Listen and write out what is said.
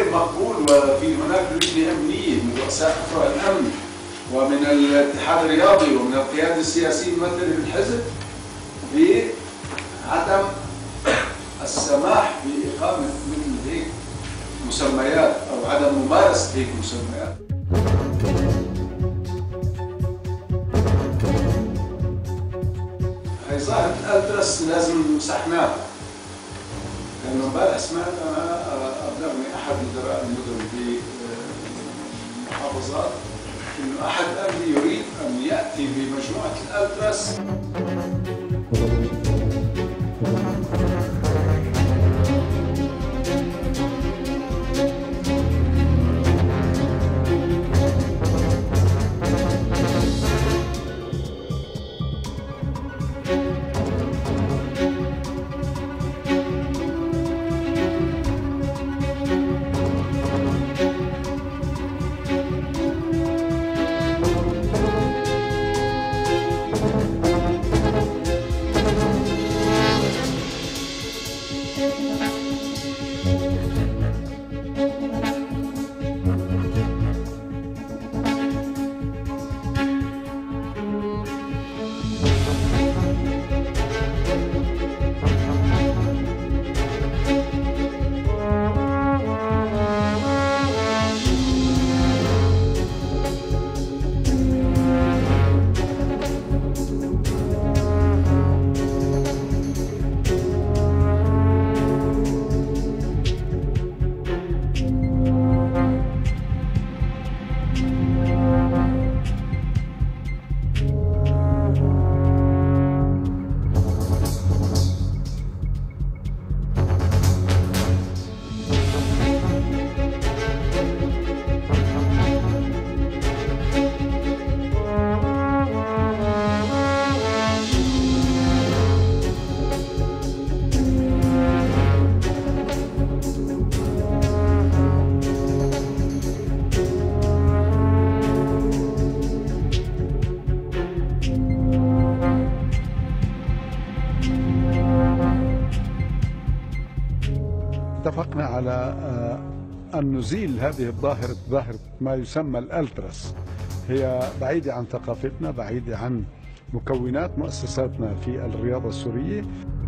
غير مقبول، وفي هناك لجنة أمنية من رؤساء أفرع الأمن ومن الاتحاد الرياضي ومن القيادة السياسية الممثلة في الحزب بعدم السماح بإقامة مثل هيك مسميات أو عدم ممارسة هيك مسميات. هي ظاهرة الألتراس لازم مسحناها، لأنه امبارح سمعت أنا أبلغني أحد مدراء المدن في المحافظات إنه أحد أهلي يريد أن يأتي بمجموعة الألتراس. اتفقنا على أن نزيل هذه الظاهرة، ظاهرة ما يسمى الألتراس. هي بعيدة عن ثقافتنا، بعيدة عن مكونات مؤسساتنا في الرياضة السورية.